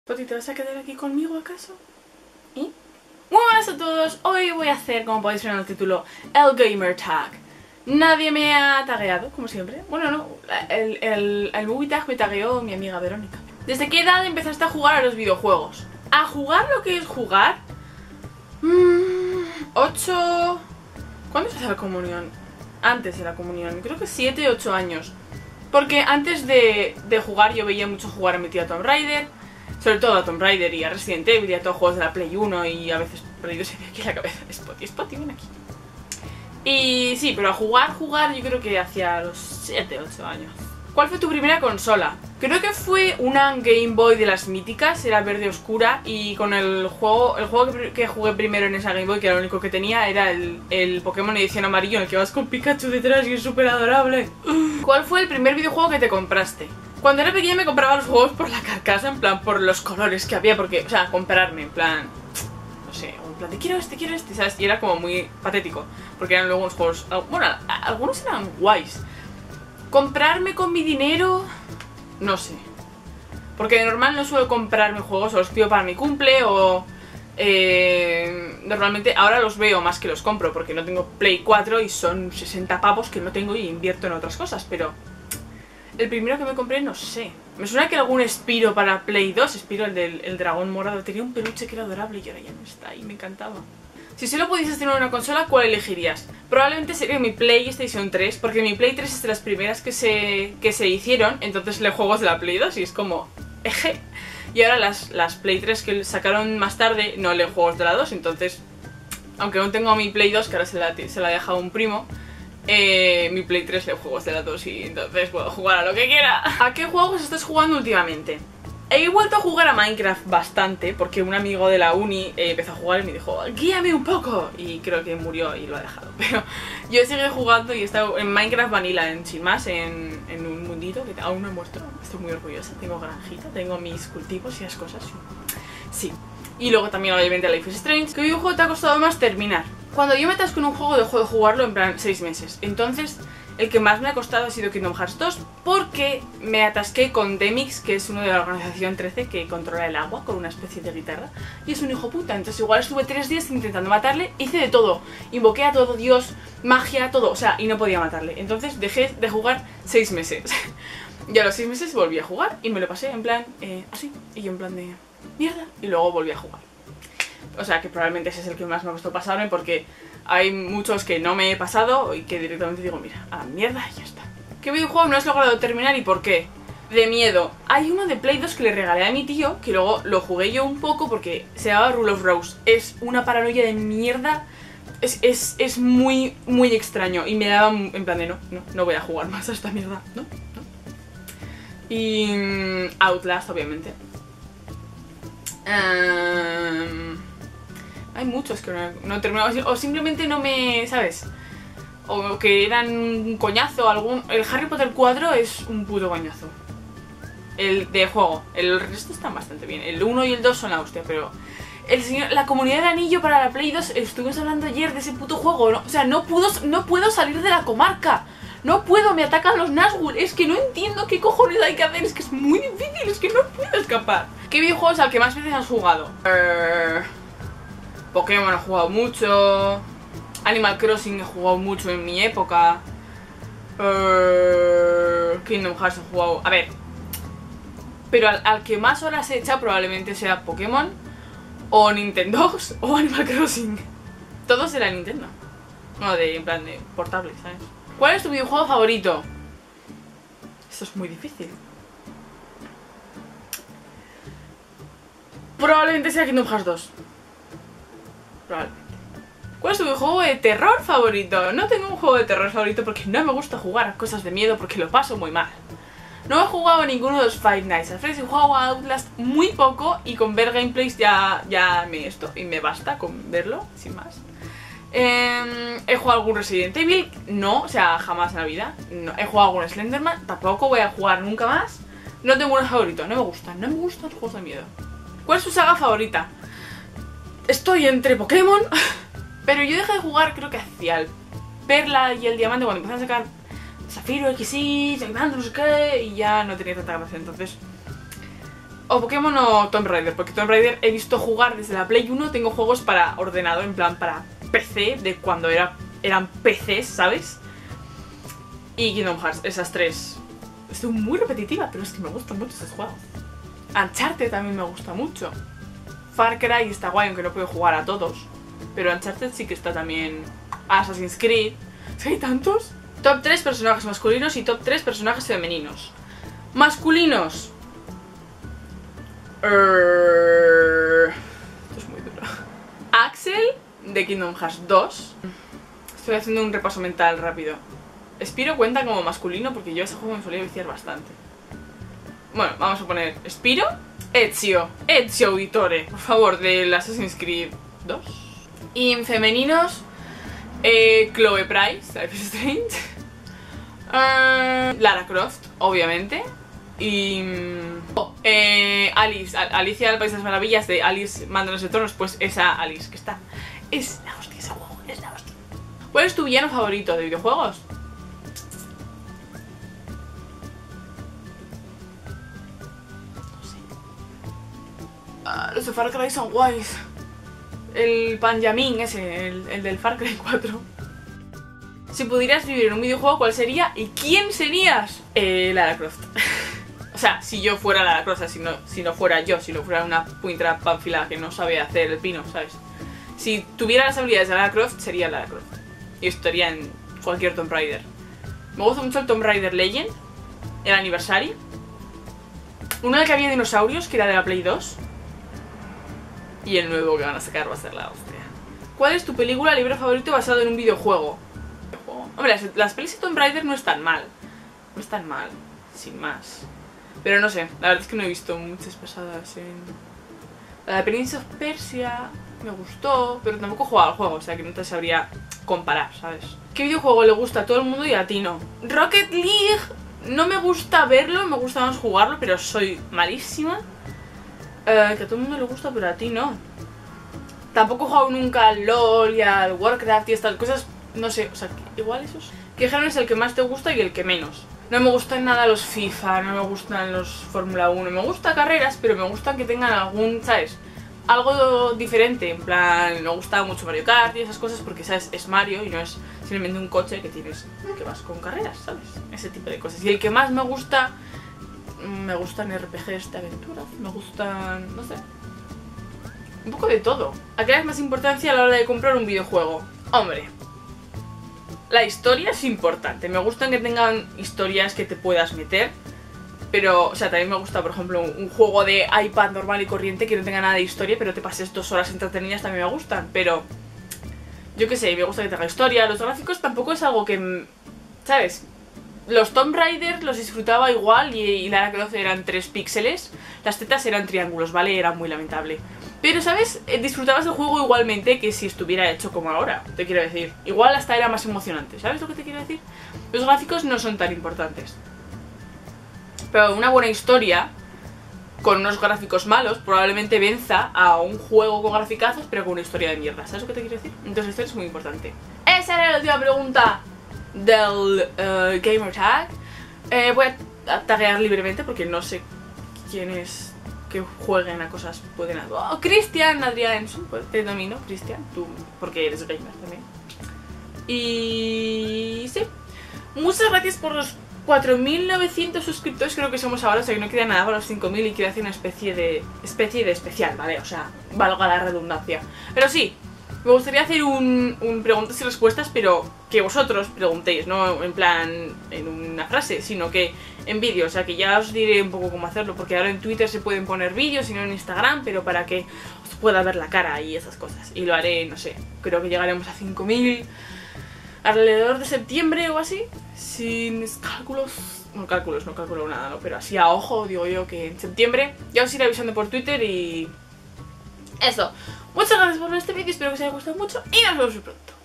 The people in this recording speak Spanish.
Poti, ¿te vas a quedar aquí conmigo acaso? ¿Y? Muy buenas a todos, hoy voy a hacer, como podéis ver en el título, el Gamer Tag. Nadie me ha tagueado, como siempre. Bueno, no, el Movie Tag me tagueó mi amiga Verónica. ¿Desde qué edad empezaste a jugar a los videojuegos? ¿A jugar lo que es jugar? 8... ¿Cuándo se hace la comunión? Antes de la comunión, creo que 7, 8 años. Porque antes de jugar yo veía mucho jugar a mi tía Tomb Raider. Sobre todo a Tomb Raider y a Resident Evil y a todos juegos de la Play 1 y a veces Play 2 se me aquí la cabeza. Spotty, ven aquí. Y sí, pero a jugar yo creo que hacia los 7, 8 años. ¿Cuál fue tu primera consola? Creo que fue una Game Boy de las míticas, era verde oscura y con el juego que jugué primero en esa Game Boy, que era lo único que tenía, era el Pokémon edición amarillo en el que vas con Pikachu detrás y es súper adorable. ¿Cuál fue el primer videojuego que te compraste? Cuando era pequeña me compraba los juegos por la carcasa, en plan, por los colores que había, porque, o sea, comprarme, en plan, no sé, en plan de quiero este, ¿sabes? Y era como muy patético, porque eran luego unos juegos, bueno, algunos eran guays. Comprarme con mi dinero, no sé, porque de normal no suelo comprarme juegos, o los pido para mi cumple, o normalmente ahora los veo más que los compro, porque no tengo Play 4 y son 60 pavos que no tengo y invierto en otras cosas, pero... El primero que me compré, no sé. Me suena que algún Spyro para Play 2, Spyro, el dragón morado, tenía un peluche que era adorable y ahora ya no está y me encantaba. Si solo pudieses tener una consola, ¿cuál elegirías? Probablemente sería mi PlayStation 3, porque mi Play 3 es de las primeras que se hicieron, entonces leo juegos de la Play 2 y es como... eje. Y ahora las Play 3 que sacaron más tarde no leo juegos de la 2, entonces... Aunque aún tengo mi Play 2, que ahora se la ha dejado un primo... mi Play 3 de juegos de la 2 y entonces puedo jugar a lo que quiera. ¿A qué juegos estás jugando últimamente? He vuelto a jugar a Minecraft bastante porque un amigo de la uni empezó a jugar y me dijo guíame un poco y creo que murió y lo ha dejado. Pero yo sigo jugando y he estado en Minecraft Vanilla, sin más, en un mundito que aún no he muerto. Estoy muy orgullosa, tengo granjita, tengo mis cultivos y esas cosas. Sí. Y luego también obviamente Life is Strange. ¿Qué videojuego te ha costado más terminar? Cuando yo me atasco en un juego dejo de jugarlo en plan 6 meses. Entonces el que más me ha costado ha sido Kingdom Hearts 2 porque me atasqué con Demix, que es uno de la organización 13 que controla el agua con una especie de guitarra. Y es un hijo puta, entonces igual estuve 3 días intentando matarle, hice de todo. Invoqué a todo Dios, magia, todo, o sea, y no podía matarle. Entonces dejé de jugar 6 meses. Y a los 6 meses volví a jugar y me lo pasé en plan, así. Y yo en plan de... mierda, y luego volví a jugar. O sea que probablemente ese es el que más me costó pasarme porque hay muchos que no me he pasado y que directamente digo, mira, a la mierda y ya está. ¿Qué videojuego no has logrado terminar y por qué? De miedo. Hay uno de Play 2 que le regalé a mi tío, que luego lo jugué yo un poco porque se llama Rule of Rose. Es una paranoia de mierda, es muy, muy extraño y me daba en plan de no voy a jugar más a esta mierda, no. Y Outlast, obviamente. Hay muchos que no he terminado, o simplemente no me... ¿sabes? O que eran un coñazo, el Harry Potter 4 es un puto coñazo. El de juego, el resto está bastante bien. El 1 y el 2 son la hostia, pero... la comunidad del anillo para la Play 2, estuvimos hablando ayer de ese puto juego, ¿no? O sea, no puedo salir de la comarca. No puedo, me atacan los Nazgûl. Es que no entiendo qué cojones hay que hacer. Es que es muy difícil, es que no puedo escapar. ¿Qué videojuego es al que más veces has jugado? Pokémon he jugado mucho. Animal Crossing he jugado mucho en mi época. Kingdom Hearts he jugado... A ver. Pero al que más horas he echado probablemente sea Pokémon, o Nintendo, o Animal Crossing. Todos de la Nintendo. No, en plan de portable, ¿sabes? ¿Cuál es tu videojuego favorito? Esto es muy difícil. Probablemente sea Kingdom Hearts 2. Probablemente. ¿Cuál es tu videojuego de terror favorito? No tengo un juego de terror favorito porque no me gusta jugar a cosas de miedo porque lo paso muy mal. No he jugado a ninguno de los Five Nights at Freddy's, he jugado a Outlast muy poco y con ver gameplays ya me basta con verlo, sin más. He jugado algún Resident Evil, no, o sea, jamás en la vida. No, he jugado algún Slenderman, tampoco voy a jugar nunca más. No tengo un favorito, no me gustan los juegos de miedo. ¿Cuál es tu saga favorita? Estoy entre Pokémon, pero yo dejé de jugar creo que hacia el Perla y el Diamante cuando empezaron a sacar Zafiro, XY, no sé qué, y ya no tenía tanta gracia, entonces O Pokémon o Tomb Raider, porque Tomb Raider he visto jugar desde la Play 1, tengo juegos para ordenador, en plan para PC, de cuando eran PCs, ¿sabes? Y Kingdom Hearts, esas tres. Estoy muy repetitiva, pero es que me gustan mucho esos juegos. Uncharted también me gusta mucho. Far Cry está guay, aunque no puedo jugar a todos. Pero Uncharted sí que está también. Assassin's Creed. ¿Sí hay tantos? Top 3 personajes masculinos y top 3 personajes femeninos. Masculinos. Esto es muy duro. Axel, de Kingdom Hearts 2. Estoy haciendo un repaso mental rápido. Spyro cuenta como masculino porque yo ese juego me solía viciar bastante. Bueno, vamos a poner Spyro. Ezio Auditore, por favor, del Assassin's Creed 2. Y en femeninos, Chloe Price, Life is Strange. Lara Croft, obviamente. Y Alicia del País de las Maravillas, de Alice Manda los Tronos, pues esa Alice que está. Es la hostia ese juego, es la hostia. ¿Cuál es tu villano favorito de videojuegos? No sé. Los de Far Cry son guays. El Panjamin ese, el del Far Cry 4. Si pudieras vivir en un videojuego, ¿cuál sería? ¿Y quién serías? Lara Croft. O sea, si yo fuera Lara Croft, o sea, si no fuera yo, si no fuera una puñetera pánfila que no sabe hacer el pino, ¿sabes? Si tuviera las habilidades de Lara Croft, sería Lara Croft. Y estaría en cualquier Tomb Raider. Me gusta mucho el Tomb Raider Legend, el aniversario. Uno del que había dinosaurios, que era de la Play 2. Y el nuevo que van a sacar va a ser la hostia. ¿Cuál es tu película o libro favorito basado en un videojuego? Hombre, las pelis de Tomb Raider no están mal. No están mal, sin más. Pero no sé, la verdad es que no he visto muchas pasadas en... La de Prince of Persia me gustó, pero tampoco he jugado al juego, o sea que no te sabría comparar, ¿sabes? ¿Qué videojuego le gusta a todo el mundo y a ti no? Rocket League, no me gusta verlo, me gusta más jugarlo, pero soy malísima. Que a todo el mundo le gusta, pero a ti no. Tampoco he jugado nunca al LOL y al Warcraft y estas cosas, no sé, o sea, igual esos. ¿Qué género es el que más te gusta y el que menos? No me gustan nada los FIFA, no me gustan los Fórmula 1, me gustan carreras, pero me gustan que tengan algún, ¿sabes? Algo diferente, en plan, me gusta mucho Mario Kart y esas cosas porque, ¿sabes? Es Mario y no es simplemente un coche que tienes, que vas con carreras, ¿sabes? Ese tipo de cosas. Y el que más me gustan RPGs de aventuras, me gustan, no sé, un poco de todo. ¿A qué le das más importancia a la hora de comprar un videojuego? Hombre, la historia es importante, me gustan que tengan historias que te puedas meter. Pero, o sea, también me gusta, por ejemplo, un juego de iPad normal y corriente que no tenga nada de historia, pero te pases 2 horas entretenidas, también me gustan. Pero, yo qué sé, me gusta que tenga historia. Los gráficos tampoco es algo que, ¿sabes? Los Tomb Raider los disfrutaba igual y Lara Croft eran 3 píxeles. Las tetas eran triángulos, ¿vale? Era muy lamentable. Pero, ¿sabes? Disfrutabas del juego igualmente que si estuviera hecho como ahora, te quiero decir. Igual hasta era más emocionante, ¿sabes lo que te quiero decir? Los gráficos no son tan importantes. Pero una buena historia, con unos gráficos malos, probablemente venza a un juego con graficazos, pero con una historia de mierda. ¿Sabes lo que te quiero decir? Entonces esto es muy importante. Esa era la última pregunta del Gamer Tag. Voy a taguear libremente porque no sé quiénes que jueguen a cosas pueden... Oh, Cristian Adrián, te domino, Cristian, tú, porque eres gamer también. Y... sí. Muchas gracias por los 4.900 suscriptores, creo que somos ahora, o sea que no queda nada para los 5.000 y quiero hacer una especie de especial, ¿vale? O sea, valga la redundancia. Pero sí, me gustaría hacer un preguntas y respuestas, pero que vosotros preguntéis, no en plan en una frase, sino que en vídeo, o sea que ya os diré un poco cómo hacerlo, porque ahora en Twitter se pueden poner vídeos y no en Instagram, pero para que os pueda ver la cara y esas cosas. Y lo haré, no sé, creo que llegaremos a 5.000 alrededor de septiembre o así, sin cálculos, no calculo nada, ¿no? Pero así a ojo digo yo que en septiembre ya os iré avisando por Twitter y... eso. Muchas gracias por ver este vídeo, espero que os haya gustado mucho y nos vemos muy pronto.